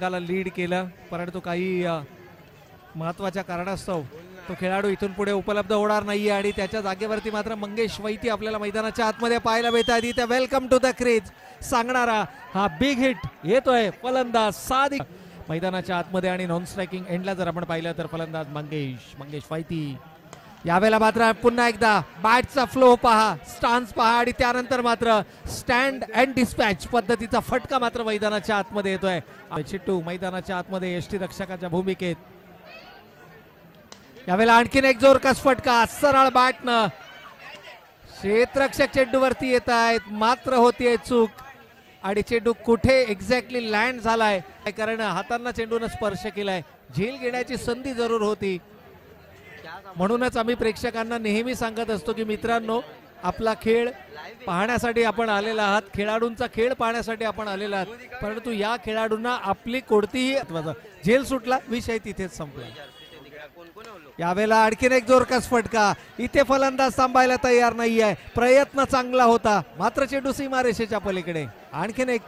संघाला लीड केलं, परंतु काही महत्वाच्या कारणास्तव तो खेळाडू इथून पुढे उपलब्ध होणार नाहीये आणि त्याच्या जागेवरती मात्र मंगेश वैती आपल्याला मैदानाच्या आतमध्ये पाहायला मिळतात. इथे वेलकम टू द क्रीज सांगणारा हा बिग हिट येतोय फलंदाज सादिक मैदानाच्या आतमध्ये आणि नॉन स्ट्रायकिंग एंडला जर आपण पाहिलं तर फलंदाज मंगेश वैती. यावेळेला मात्र पुन्हा एकदा बॅटचा फ्लो पहा, स्टान्स पहा आणि त्यानंतर मात्र स्टँड अँड डिस्पॅच पद्धतीचा फटका मात्र मैदानाच्या आतमध्ये येतोय. चिट्टू मैदानाच्या आतमध्ये यष्टी रक्षकाच्या भूमिकेत. यावेळेला आणखीन एक जोरकस फटका सरळ बॅटनं. क्षेत्ररक्षक चेंडूवरती येत आहेत, मात्र होतीये चूक आणि चेंडू कुठे एक्झॅक्टली लँड झालाय कारण हातांना चेंडून स्पर्श केलाय. झेल घेण्याची संधी जरूर होती. म्हणूनच आम्ही प्रेक्षकांना नेहमी सांगत असतो की मित्रांनो, आपला खेळ पाहण्यासाठी आपण आलेला आहात, खेळाडूंचा खेळ पाहण्यासाठी आपण आलेला आहात, परंतु या खेळाडूंना आपली कोणतीही झेल सुटला, विषय तिथेच संपला. यावेळेला आणखीन एक जोरकस फटका. इथे फलंदाज सांभाळायला तयार नाहीये. प्रयत्न चांगला होता, मात्र चेंडू सीमारेषेच्या पलीकडे. आणखीन एक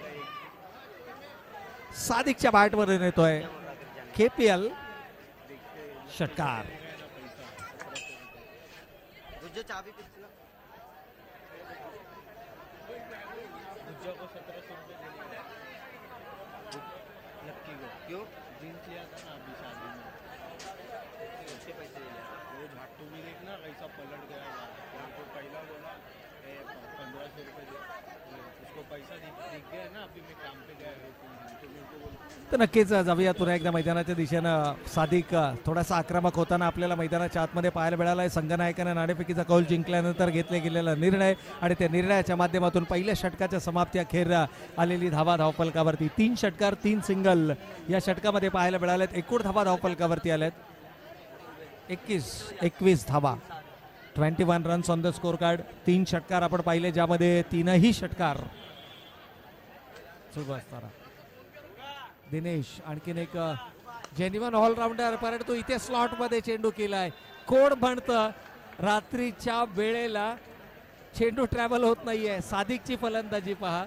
सादिकच्या बॅटवर येतोय KPL षटकार. तर नक्कीच जाऊया पुन्हा एकदा मैदानाच्या दिशेनं. सादिक थोडासा आक्रमक होताना आपल्याला मैदानाच्या आतमध्ये पाहायला मिळाला आहे. संघनायकाने नाणेफेकीचा कौल जिंकल्यानंतर घेतले गेलेला निर्णय आणि त्या निर्णयाच्या माध्यमातून पहिल्या षटकाच्या समाप्ती अखेर आलेली धावा धावफलकावरती. 3 षटकार 3 सिंगल या षटकामध्ये पाहायला मिळालेत. एकूण धावा धावफलकावरती आल्यात 21 धावा, 21 runs on the score card. 3 षटकार आपण पाहिले, ज्यामध्ये 3ही षटकार सुरू असताना दिनेश आणखीन एक जेन्युइन ऑलराऊंडर, परंतु इथे स्लॉट मध्ये चेंडू केलाय. कोण म्हणतं रात्रीच्या वेळेला चेंडू ट्रॅव्हल होत नाहीये. सादिकची फलंदाजी पहा.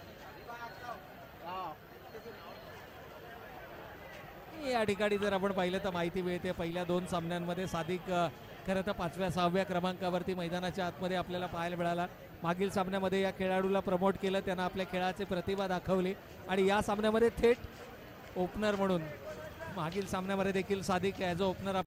या ठिकाणी जर आपण पाहिलं तर माहिती मिळते पहिल्या 2 सामन्यांमध्ये सादिक खरं तर 5व्या-6व्या क्रमांकावरती मैदानाच्या आतमध्ये आपल्याला पाहायला मिळाला. मागील सामन्यामध्ये या खेळाडूला प्रमोट केलं, त्यांना आपल्या खेळाची प्रतिभा दाखवली आणि या सामन्यामध्ये थेट ओपनर म्हणून मागील सामन्यामध्ये देखील सादिक ॲज अ ओपनर